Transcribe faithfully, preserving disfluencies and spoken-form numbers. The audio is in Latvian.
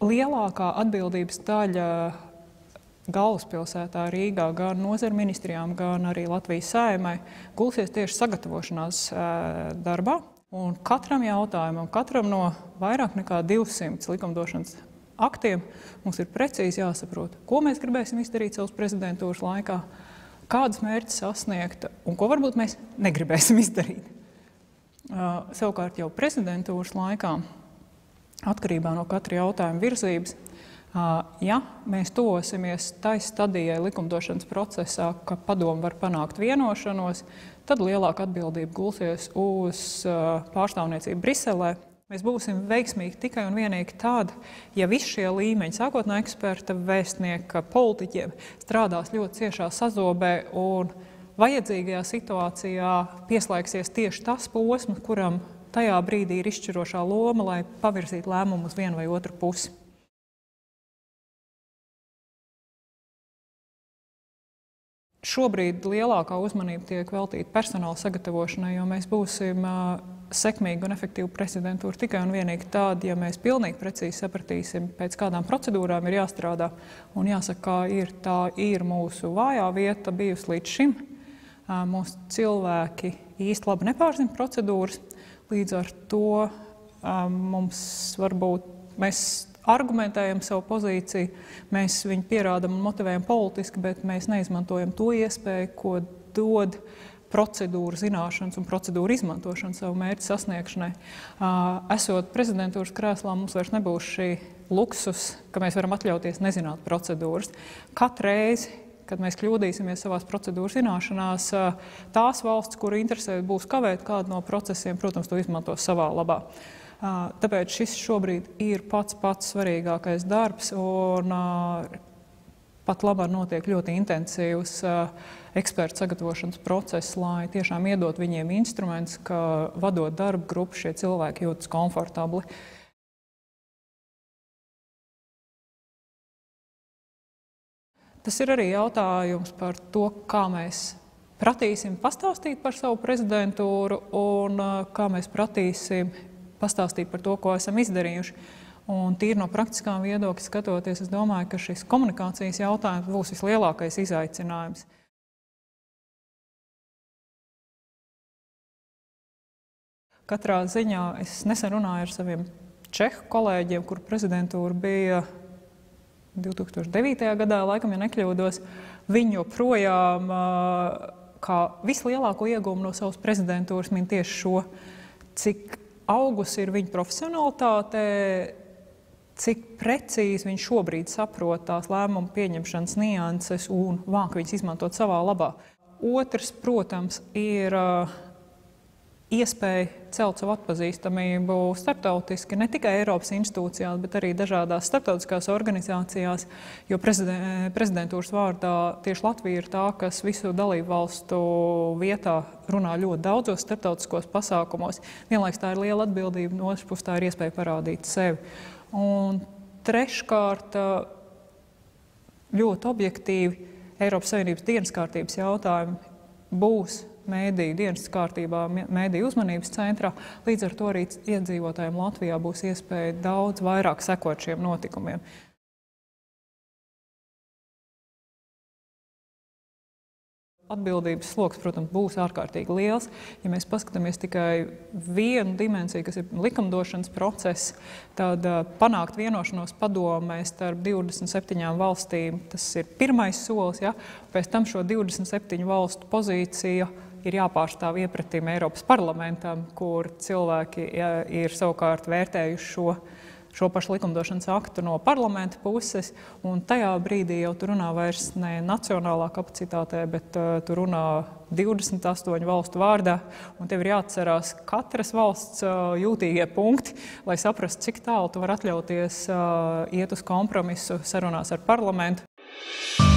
lielākā atbildības daļa galvaspilsētā Rīgā gan nozaru ministrijām, gan arī Latvijas Saeimai gulsies tieši sagatavošanās darbā. Un katram jautājumam, katram no vairāk nekā divsimt likumdošanas aktiem mums ir precīzi jāsaprot, ko mēs gribēsim izdarīt savas prezidentūras laikā, kādas mērķis sasniegt un ko varbūt mēs negribēsim izdarīt. Uh, savukārt jau prezidentūras laikā, atkarībā no katra jautājuma virzības, uh, ja mēs tuvosimies tai stadijai likumdošanas procesā, ka padomu var panākt vienošanos, tad lielāka atbildība gulsies uz uh, pārstāvniecību Briselē. Mēs būsim veiksmīgi tikai un vienīgi tādi, ja visi šie līmeņi, sākot no eksperta, vēstnieka, politiķiem, strādās ļoti ciešā sazobē un vajadzīgajā situācijā pieslēgsies tieši tas posms, kuram tajā brīdī ir izšķirošā loma, lai pavirzītu lēmumu uz vienu vai otru pusi. Šobrīd lielākā uzmanība tiek veltīta personāla sagatavošanai, jo mēs būsim uh, sekmīgu un efektīvu prezidentūru tikai un vienīgi tādi, ja mēs pilnīgi precīzi sapratīsim, pēc kādām procedūrām ir jāstrādā. Un jāsaka, kā ir, tā ir mūsu vājā vieta bijusi līdz šim. Uh, mūsu cilvēki īsti labi nepārzina procedūras, līdz ar to uh, mums varbūt mēs argumentējam savu pozīciju, mēs viņu pierādam un motivējam politiski, bet mēs neizmantojam to iespēju, ko dod procedūru zināšanas un procedūru izmantošana savu mērķu sasniegšanai. Esot prezidentūras krēslā, mums vairs nebūs šī luksus, ka mēs varam atļauties nezināt procedūras. Katru reizi, kad mēs kļūdīsimies savās procedūras zināšanās, tās valsts, kuru interesē būs kavēt kādu no procesiem, protams, to izmantos savā labā. Tāpēc šis šobrīd ir pats pats svarīgākais darbs un pat labāk notiek ļoti intensīvs ekspertu sagatavošanas process, lai tiešām iedot viņiem instruments, ka vadot darba grupu šie cilvēki jūtas komfortabli. Tas ir arī jautājums par to, kā mēs pratīsim pastāstīt par savu prezidentūru un kā mēs pratīsim pastāstīt par to, ko esam izdarījuši. Un tīri no praktiskām viedokļa skatoties, es domāju, ka šis komunikācijas jautājums būs vislielākais izaicinājums. Katrā ziņā es nesen runāju ar saviem čehu kolēģiem, kuru prezidentūra bija divi tūkstoši devītajā gadā, laikam, ja nekļūdos. Viņi joprojām kā vislielāko iegūmu no savas prezidentūras min tieši šo, cik augusi ir viņa profesionalitāte, cik precīzi viņš šobrīd saprot tās lēmumu pieņemšanas nianses un vāk viņas izmantot savā labā. Otrs, protams, ir uh, iespēja celt savu atpazīstamību starptautiski, ne tikai Eiropas institūcijās, bet arī dažādās starptautiskās organizācijās, jo prezidentūras vārdā tieši Latvija ir tā, kas visu dalību valstu vietā runā ļoti daudzos starptautiskos pasākumos. Vienlaiks tā ir liela atbildība, no otras puses tā ir iespēja parādīt sevi. Un treškārt, ļoti objektīvi Eiropas Savienības dienas kārtības jautājumi būs mēdīju dienas kārtībā, mēdīju uzmanības centrā. Līdz ar to arī iedzīvotājiem Latvijā būs iespēja daudz vairāk sekot šiem notikumiem. Atbildības sloks, protams, būs ārkārtīgi liels. Ja mēs paskatāmies tikai vienu dimensiju, kas ir likumdošanas process, tad panākt vienošanos padomē starp divdesmit septiņām valstīm, tas ir pirmais solis, ja? Pēc tam šo divdesmit septiņu valstu pozīciju ir jāpārstāv iepratīm Eiropas parlamentam, kur cilvēki ja, ir savukārt vērtējuši šo šo pašu likumdošanas aktu no parlamenta puses, un tajā brīdī jau tu runā vairs ne nacionālā kapacitātē, bet uh, tu runā divdesmit astoņu valstu vārdā, un tev ir jāatcerās katras valsts uh, jūtīgie punkti, lai saprastu, cik tālu tu var atļauties uh, iet uz kompromisu sarunās ar parlamentu.